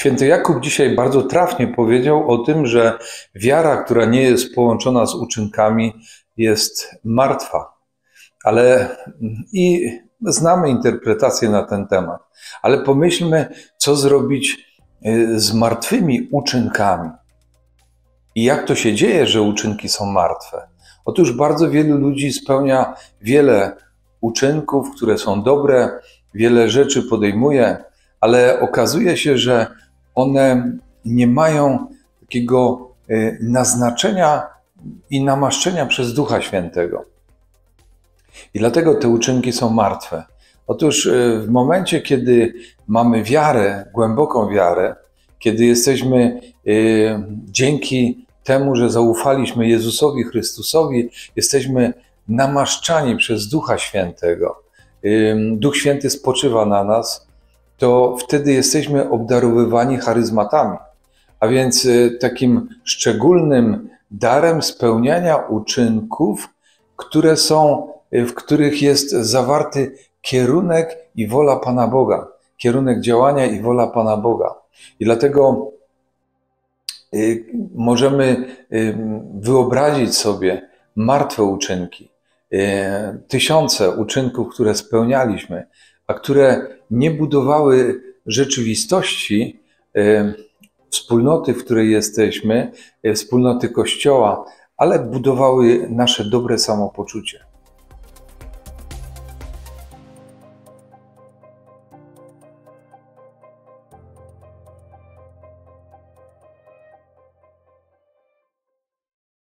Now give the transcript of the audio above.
Święty Jakub dzisiaj bardzo trafnie powiedział o tym, że wiara, która nie jest połączona z uczynkami, jest martwa. I znamy interpretację na ten temat, ale pomyślmy, co zrobić z martwymi uczynkami. I jak to się dzieje, że uczynki są martwe? Otóż bardzo wielu ludzi spełnia wiele uczynków, które są dobre, wiele rzeczy podejmuje, ale okazuje się, że one nie mają takiego naznaczenia i namaszczenia przez Ducha Świętego. I dlatego te uczynki są martwe. Otóż w momencie, kiedy mamy wiarę, głęboką wiarę, kiedy jesteśmy dzięki temu, że zaufaliśmy Jezusowi Chrystusowi, jesteśmy namaszczani przez Ducha Świętego, Duch Święty spoczywa na nas, to wtedy jesteśmy obdarowywani charyzmatami. A więc takim szczególnym darem spełniania uczynków, w których jest zawarty kierunek i wola Pana Boga. Kierunek działania i wola Pana Boga. I dlatego możemy wyobrazić sobie martwe uczynki, tysiące uczynków, które spełnialiśmy, a które nie budowały rzeczywistości wspólnoty, w której jesteśmy, wspólnoty Kościoła, ale budowały nasze dobre samopoczucie.